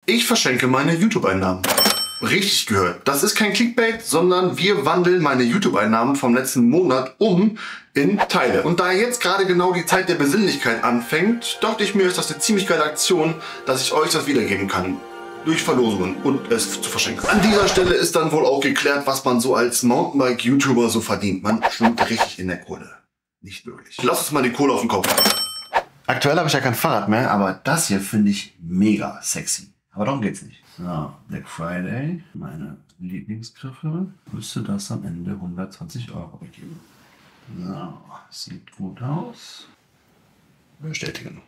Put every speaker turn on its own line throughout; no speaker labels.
Ich verschenke meine YouTube-Einnahmen. Richtig gehört. Das ist kein Clickbait, sondern wir wandeln meine YouTube-Einnahmen vom letzten Monat um in Teile. Und da jetzt gerade genau die Zeit der Besinnlichkeit anfängt, dachte ich mir, ist das eine ziemlich geile Aktion, dass ich euch das wiedergeben kann. Durch Verlosungen und es zu verschenken. An dieser Stelle ist dann wohl auch geklärt, was man so als Mountainbike-YouTuber so verdient. Man schwimmt richtig in der Kohle. Nicht wirklich. Lass uns mal die Kohle auf den Kopf. Aktuell habe ich ja kein Fahrrad mehr, aber das hier finde ich mega sexy. Aber darum geht's nicht. So, Black Friday, meine Lieblingsgriffe. Müsste das am Ende 120 € geben. So, sieht gut aus. Bestätigen.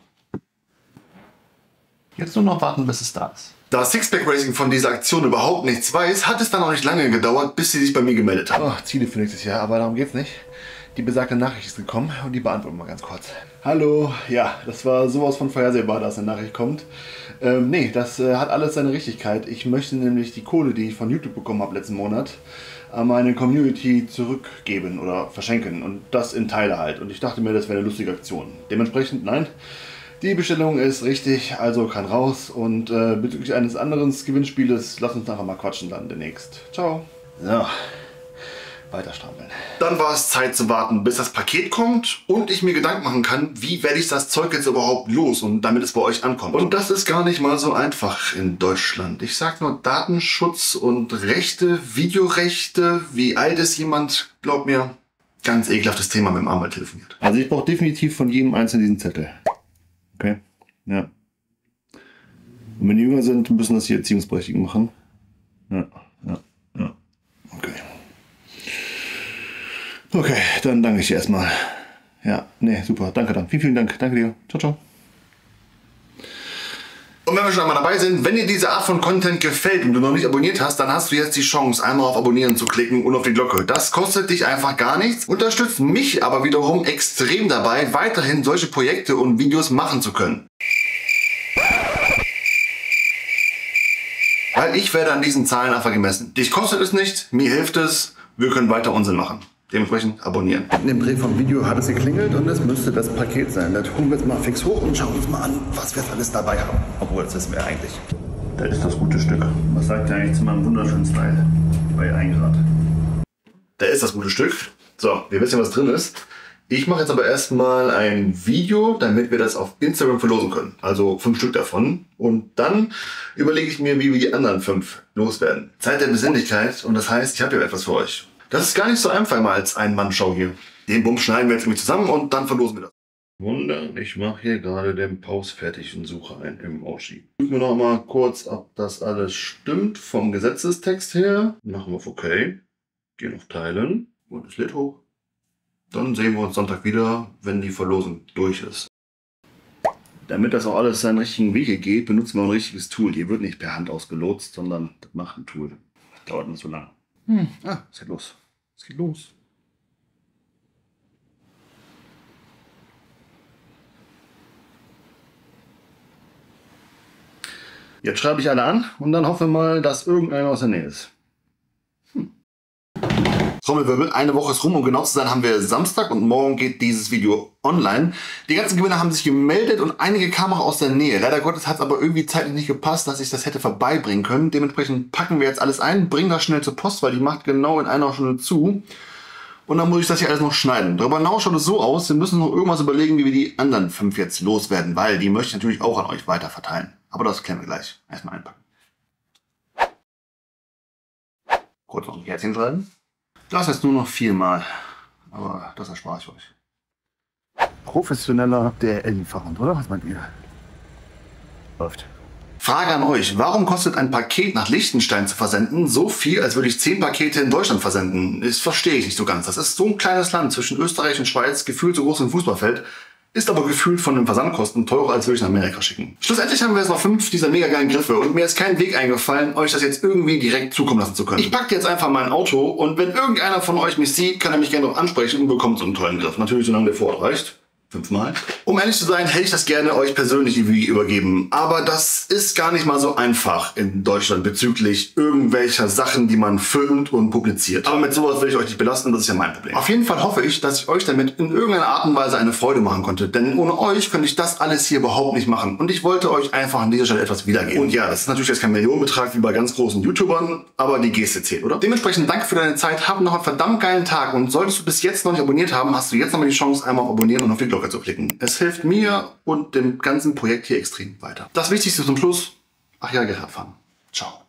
Jetzt nur noch warten, bis es da ist. Da Sixpack Racing von dieser Aktion überhaupt nichts weiß, hat es dann auch nicht lange gedauert, bis sie sich bei mir gemeldet haben. Oh, Ziele für nächstes Jahr, aber darum geht's nicht. Die besagte Nachricht ist gekommen und die beantworten wir mal ganz kurz. Hallo, ja, das war sowas von vorhersehbar, dass eine Nachricht kommt. Nee, das hat alles seine Richtigkeit. Ich möchte nämlich die Kohle, die ich von YouTube bekommen habe letzten Monat, an meine Community zurückgeben oder verschenken und das in Teile halt. Und ich dachte mir, das wäre eine lustige Aktion. Dementsprechend, nein. Die Bestellung ist richtig, also kann raus. Und bezüglich eines anderen Gewinnspieles, lass uns nachher mal quatschen dann demnächst. Ciao. So, weiter strampeln. Dann war es Zeit zu warten, bis das Paket kommt und ich mir Gedanken machen kann, wie werde ich das Zeug jetzt überhaupt los und damit es bei euch ankommt. Und das ist gar nicht mal so einfach in Deutschland. Ich sag nur Datenschutz und Rechte, Videorechte. Wie alt ist jemand? Glaub mir, ganz ekelhaftes Thema mit dem Anwalt telefoniert. Also ich brauche definitiv von jedem Einzelnen diesen Zettel. Okay, ja. Und wenn die jünger sind, müssen das die Erziehungsberechtigten machen. Ja. Okay. Okay, dann danke ich dir erstmal. Ja, nee, super. Danke dann. Vielen Dank. Danke dir. Ciao, ciao. Und wenn wir schon einmal dabei sind, wenn dir diese Art von Content gefällt und du noch nicht abonniert hast, dann hast du jetzt die Chance, einmal auf Abonnieren zu klicken und auf die Glocke. Das kostet dich einfach gar nichts, unterstützt mich aber wiederum extrem dabei, weiterhin solche Projekte und Videos machen zu können. Weil ich werde an diesen Zahlen einfach gemessen. Dich kostet es nicht, mir hilft es, wir können weiter Unsinn machen. Dementsprechend abonnieren. In dem Dreh vom Video hat es geklingelt und es müsste das Paket sein. Das holen wir jetzt mal fix hoch und schauen uns mal an, was wir alles dabei haben. Obwohl, das wissen wir eigentlich. Da ist das gute Stück. Was sagt ihr eigentlich zu meinem wunderschönen Style bei 1 Grad? Da ist das gute Stück. So, wir wissen ja, was drin ist. Ich mache jetzt aber erstmal ein Video, damit wir das auf Instagram verlosen können. Also 5 Stück davon. Und dann überlege ich mir, wie wir die anderen 5 loswerden. Zeit der Besinnlichkeit und das heißt, ich habe hier etwas für euch. Das ist gar nicht so einfach mal als Ein-Mann-Show hier. Den Bums schneiden wir jetzt irgendwie zusammen und dann verlosen wir das. Wunder, ich mache hier gerade den Pause fertig und suche ein Emoji. Gucken wir noch mal kurz, ob das alles stimmt vom Gesetzestext her. Machen wir auf OK. Gehen auf Teilen und es lädt hoch. Dann sehen wir uns Sonntag wieder, wenn die Verlosung durch ist. Damit das auch alles seinen richtigen Wege geht, benutzen wir ein richtiges Tool. Hier wird nicht per Hand ausgelotst, sondern das macht ein Tool. Das dauert nicht so lange. Es geht los. Es geht los. Jetzt schreibe ich alle an und dann hoffen wir mal, dass irgendeiner aus der Nähe ist. Trommelwirbel, eine Woche ist rum, um genau zu sein, haben wir Samstag und morgen geht dieses Video online. Die ganzen Gewinner haben sich gemeldet und einige kamen auch aus der Nähe. Leider Gottes hat es aber irgendwie zeitlich nicht gepasst, dass ich das hätte vorbeibringen können. Dementsprechend packen wir jetzt alles ein, bringen das schnell zur Post, weil die macht genau in einer Stunde zu. Und dann muss ich das hier alles noch schneiden. Darüber hinaus schaut es so aus, wir müssen noch irgendwas überlegen, wie wir die anderen 5 jetzt loswerden, weil die möchte ich natürlich auch an euch weiter verteilen. Aber das klären wir gleich. Erstmal einpacken. Kurz noch ein Herzchen schreiben. Das jetzt nur noch 4-mal, aber das erspare ich euch. Professioneller DRL-Lieferant, oder? Was meint ihr? Läuft. Frage an euch, warum kostet ein Paket nach Liechtenstein zu versenden so viel, als würde ich 10 Pakete in Deutschland versenden? Das verstehe ich nicht so ganz. Das ist so ein kleines Land zwischen Österreich und Schweiz, gefühlt so groß wie ein Fußballfeld. Ist aber gefühlt von den Versandkosten teurer, als würde ich nach Amerika schicken. Schlussendlich haben wir jetzt noch 5 dieser mega geilen Griffe und mir ist kein Weg eingefallen, euch das jetzt irgendwie direkt zukommen lassen zu können. Ich packe jetzt einfach mein Auto und wenn irgendeiner von euch mich sieht, kann er mich gerne noch ansprechen und bekommt so einen tollen Griff. Natürlich, solange der vor Ort reicht. 5-mal. Um ehrlich zu sein, hätte ich das gerne euch persönlich irgendwie übergeben. Aber das ist gar nicht mal so einfach in Deutschland bezüglich irgendwelcher Sachen, die man filmt und publiziert. Aber mit sowas will ich euch nicht belasten, das ist ja mein Problem. Auf jeden Fall hoffe ich, dass ich euch damit in irgendeiner Art und Weise eine Freude machen konnte. Denn ohne euch könnte ich das alles hier überhaupt nicht machen. Und ich wollte euch einfach an dieser Stelle etwas wiedergeben. Und ja, das ist natürlich jetzt kein Millionenbetrag wie bei ganz großen YouTubern, aber die Geste zählt, oder? Dementsprechend danke für deine Zeit, hab noch einen verdammt geilen Tag und solltest du bis jetzt noch nicht abonniert haben, hast du jetzt nochmal die Chance, einmal auf Abonnieren und auf die Glocke zu klicken. Es hilft mir und dem ganzen Projekt hier extrem weiter. Das Wichtigste zum Schluss, ach ja, Radfahren. Ciao.